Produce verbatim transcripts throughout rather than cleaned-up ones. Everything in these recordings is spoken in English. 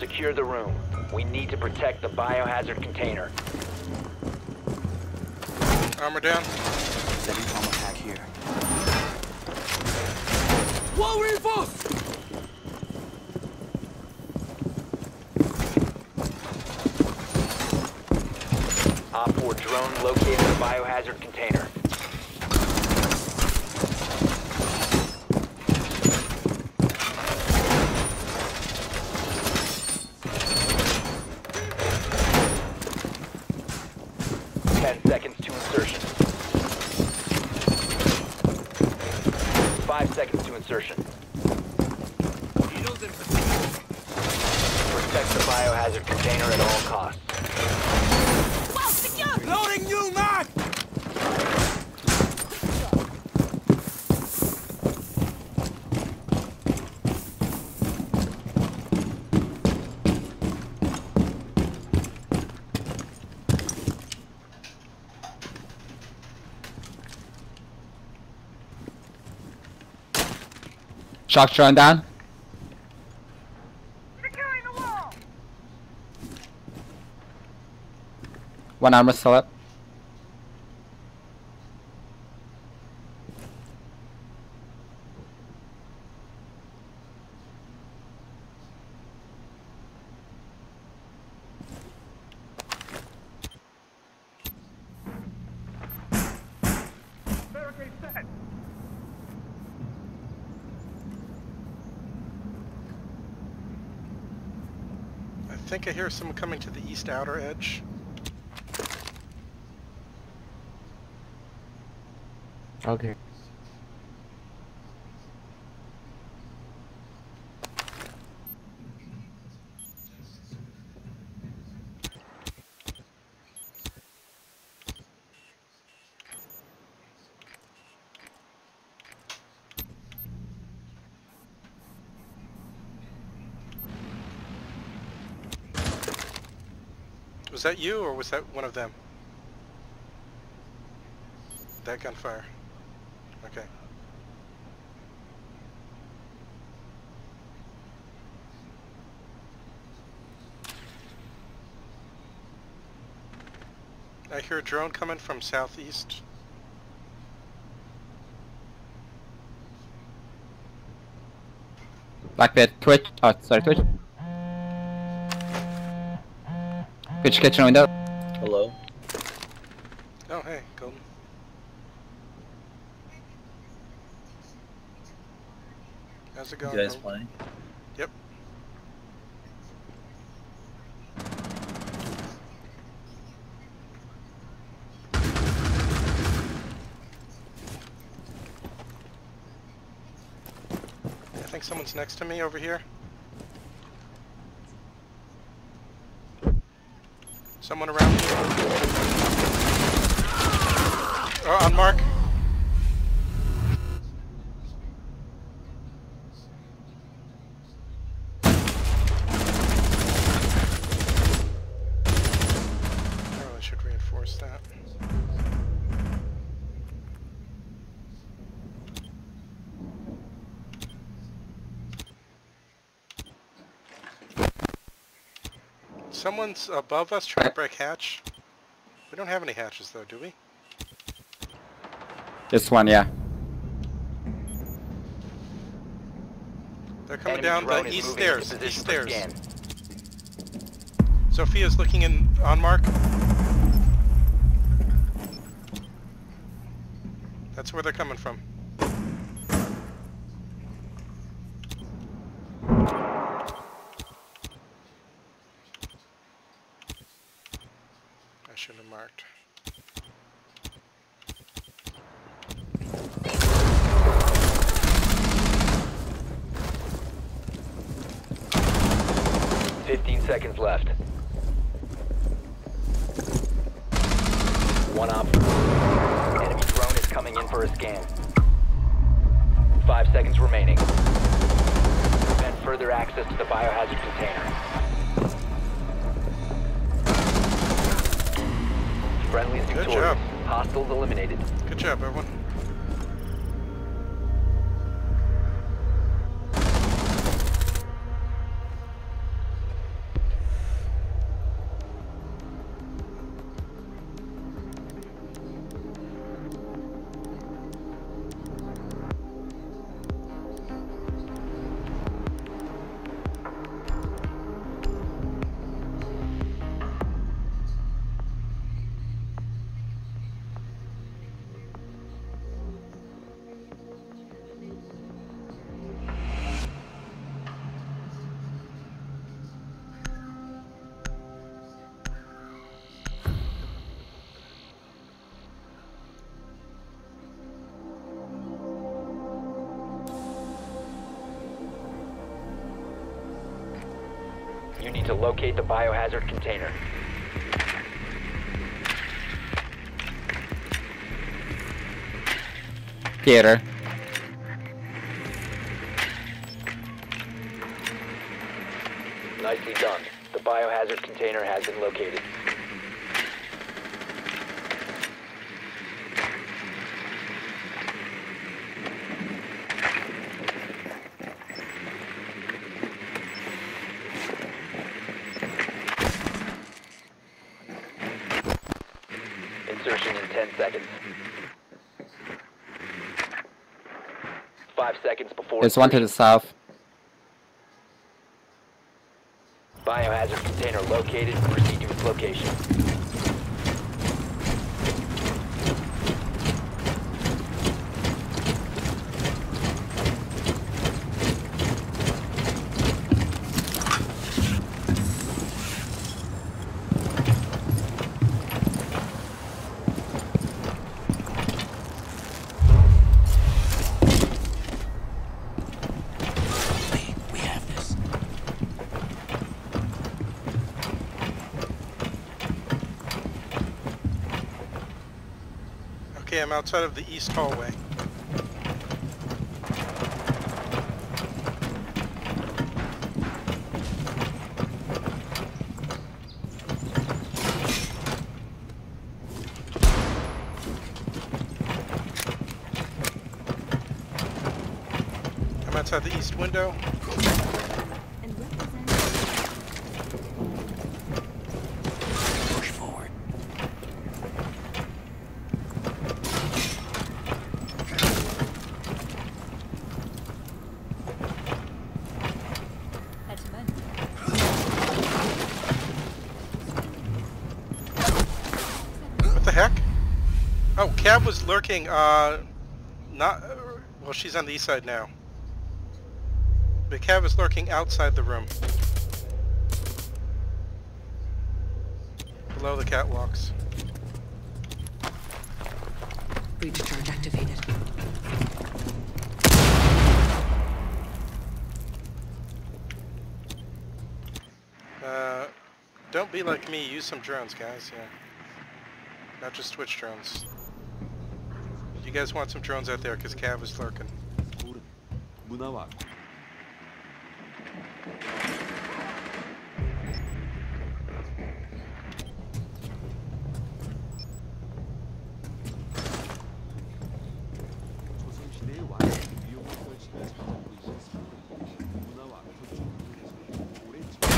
Secure the room. We need to protect the biohazard container. Armor down. Setting armor pack here. Wall reinforced! Op four drone located the biohazard container. Ten seconds to insertion. Five seconds to insertion. Protect the biohazard container at all costs. Loading new mag! Shock drone down. Securing the wall! One armor still up. Barricade set! I think I hear someone coming to the east outer edge. Okay. Was that you, or was that one of them? That gunfire. Okay. I hear a drone coming from southeast. Blackbeard, Twitch. Oh, sorry, Twitch. Twitch kitchen window. Hello? Oh, hey, Golden. How's it going? You guys Golden? playing? Yep. I think someone's next to me over here. Someone around me. Oh, on mark. I really should reinforce that. Someone's above us trying to break hatch. We don't have any hatches though, do we? This one, yeah. They're coming Enemy down drone the is east moving into stairs. position East for stairs. scan. Sophia's looking in on mark. That's where they're coming from. I should have marked. Fifteen seconds left. One op. Enemy drone is coming in for a scan. Five seconds remaining. Prevent further access to the biohazard container. Friendly's Good victorious. job. Hostiles eliminated. Good job, everyone. need to locate the biohazard container. Theater. Nicely done. The biohazard container has been located. Insertion in ten seconds. Five seconds before. There's one to the south. Biohazard container located. Proceed to its location. We have this. Okay, I'm outside of the east hallway. I'm outside the east window. Push forward. What the heck? Oh, Cav was lurking, uh, not, uh, well, she's on the east side now. But Cav is lurking outside the room. Below the catwalks. Breach charge activated. Uh, don't be like me, use some drones, guys, yeah. Not just Twitch drones. You guys want some drones out there, because Cav is lurking. 문화와 조선시대의 왕의 위용을 설치가 작업되고 있습니다. 문화와 교축 오래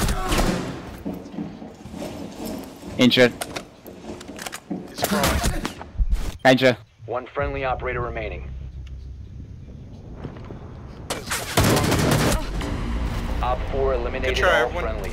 Injured. He's crawling. Danger. One friendly operator remaining. Op four eliminated Good try, all everyone. friendlies.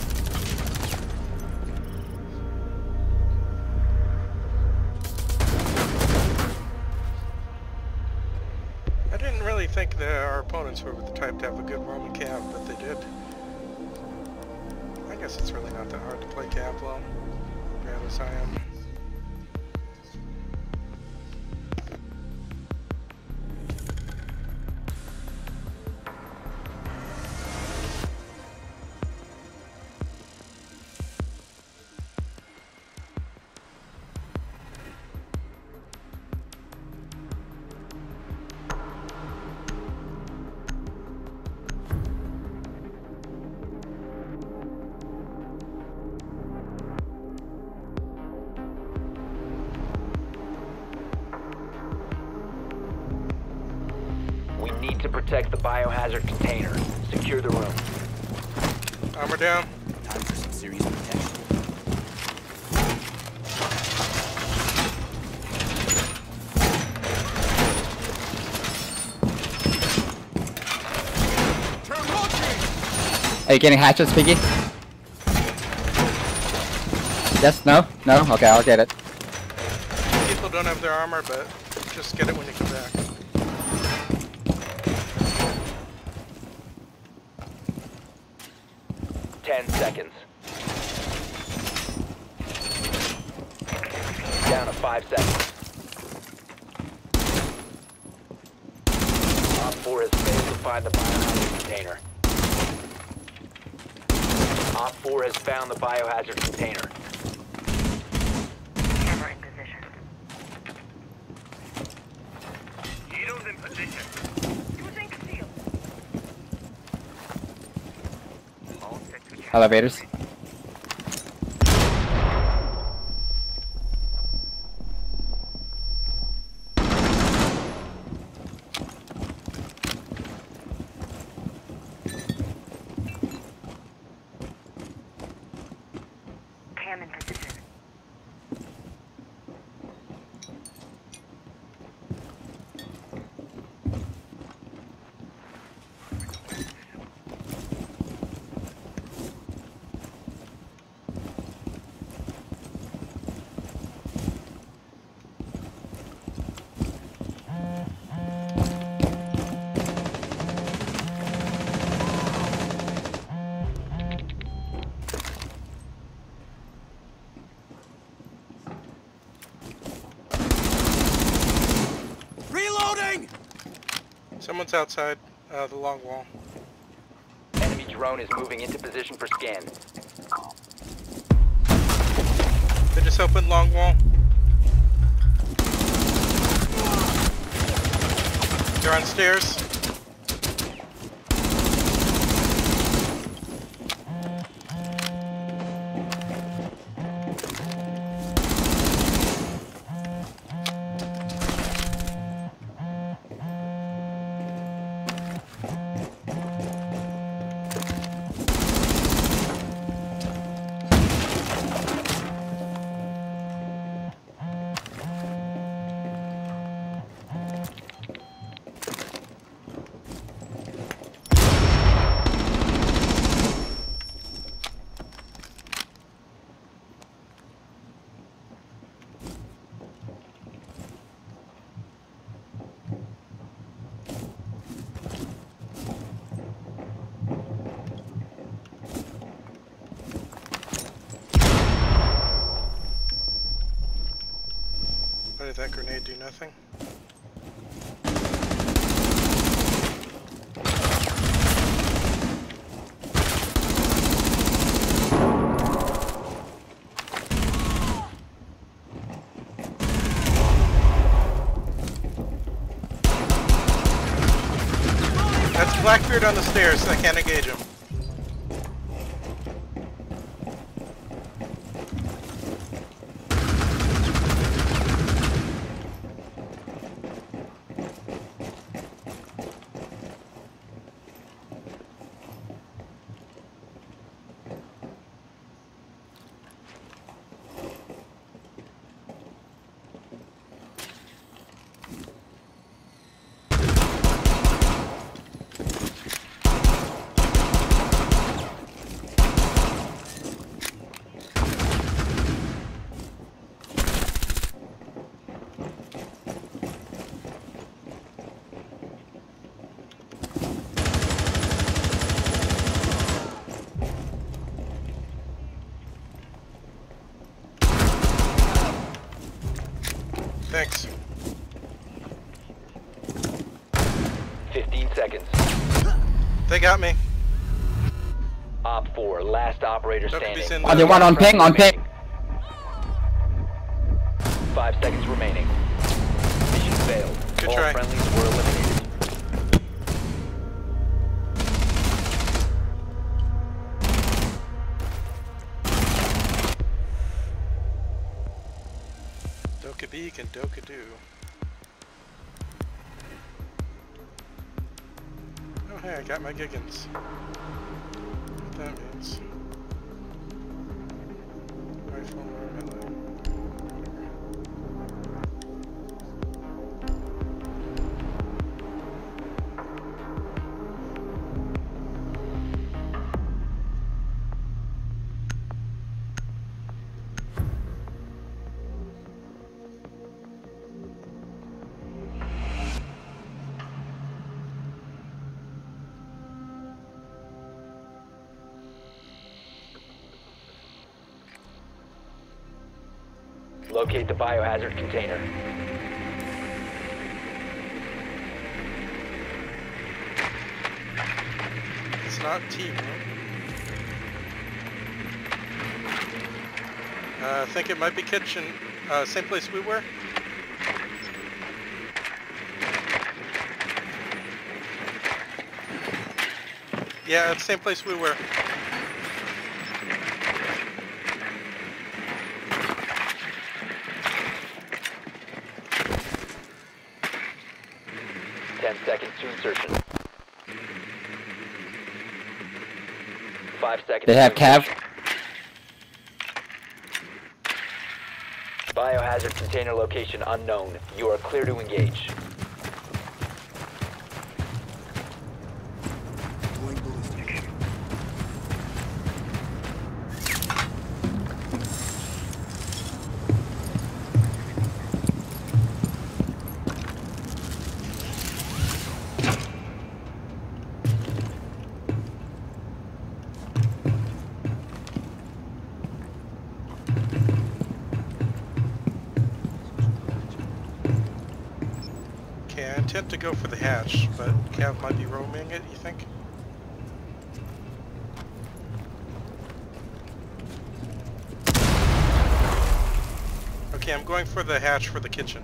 I didn't really think that our opponents were the type to have a good Roman Cav, but they did. I guess it's really not that hard to play Cav well. Bad as I am. We need to protect the biohazard container. Secure the room. Armor down. Time for some serious protection. Turn launching! Are you getting hatchets, Piggy? Yes? No? No? Okay, I'll get it. People don't have their armor, but just get it when you come back. Ten seconds. Down to five seconds. Op four has failed to find the biohazard container. Op four has found the biohazard container. Camera in position. Heroes in position. Using conceal. All set to check. Elevators. Cam in position. Reloading! Someone's outside uh, the long wall. Enemy drone is moving into position for scan. They just opened long wall. They're on stairs. Why did that grenade do nothing? That's Blackbeard on the stairs, so I can't engage him. Thanks. fifteen seconds. They got me. Op four, last operator Don't standing. be sending On the one on ping, on ping. Five seconds remaining. Mission failed. Good All try. friendlies were eliminated. Doka Beak and Doka Do. Oh hey, I got my Giggins. What that means. Rifle or melee. Locate the biohazard container. It's not T, right? Uh, I think it might be kitchen. Uh, same place we were. Yeah, it's the same place we were. Ten seconds to insertion. Five seconds. They have to Cav. insertion. Biohazard container location unknown. You are clear to engage. Going ballistic. Okay, I intend to go for the hatch, but Cav might be roaming it, you think? Okay, I'm going for the hatch for the kitchen.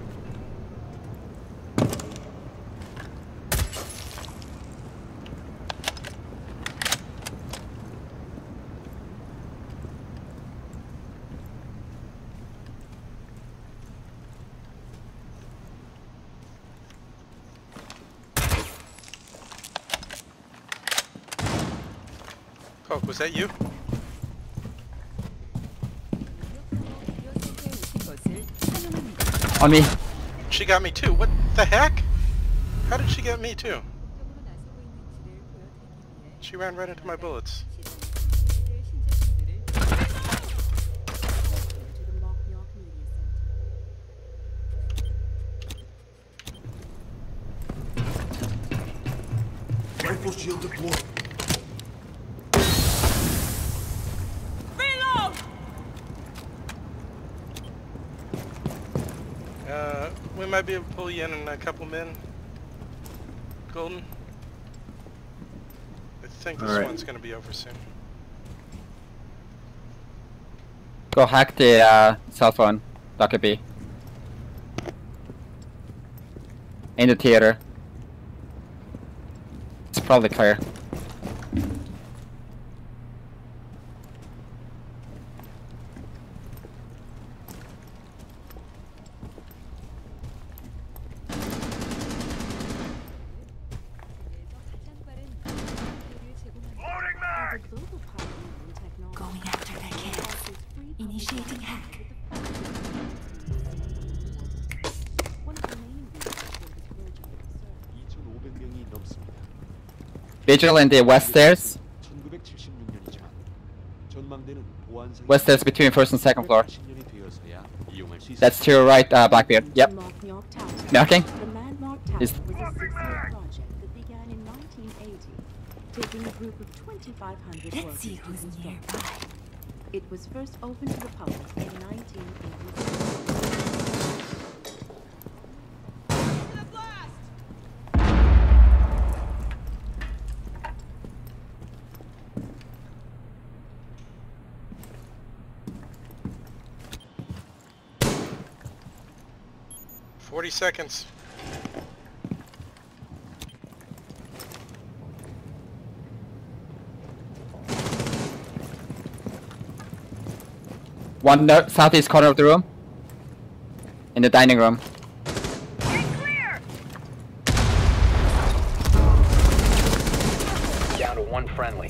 Coke, was that you? On me. She got me too. What the heck? How did she get me too? She ran right into my bullets. Rifle shield deployed. Uh, we might be able to pull you in in a couple men. Golden. I think this Alright. one's gonna be over soon. Go hack the uh, cell phone. Doctor B. In the theater. It's probably clear. Going after their kids. Initiating hack. 이천오백 명이 넘습니다. Vigil in the west stairs. 천구백칠십육 년이지만 전망대는 보안상 West stairs between first and second floor. 년이 되어서야 이용할 수 있습니다. That's to your right, uh, Blackbeard. Yep. Knocking. The Landmark Tower Is- was a six-year project that began in nineteen eighty, taking a group of twenty-five hundred Let's workers see to who's construct nearby. it. It was first opened to the public in nineteen eighty-six. Forty seconds. One no southeast corner of the room. In the dining room. Down to one friendly.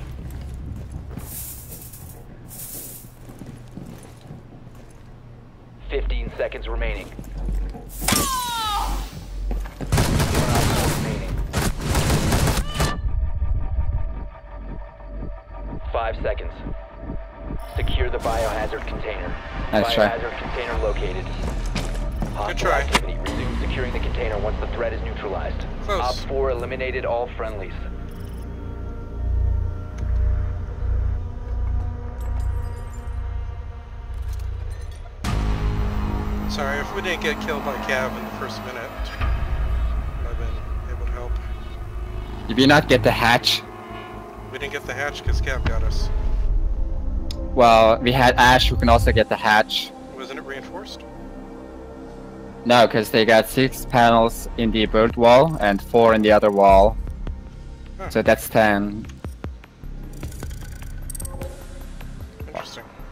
Fifteen seconds remaining. remaining. Five seconds. Secure the biohazard container. Nice try. Biohazard container located. Hostile try. activity. Resume securing the container once the threat is neutralized. Close. Op four eliminated all friendlies. Sorry, if we didn't get killed by Cav in the first minute, I'd have been able to help. Did we not get the hatch? We didn't get the hatch because Cav got us. Well, we had Ash who can also get the hatch. Wasn't it reinforced? No, because they got six panels in the bird wall and four in the other wall. Huh. So that's ten. Interesting.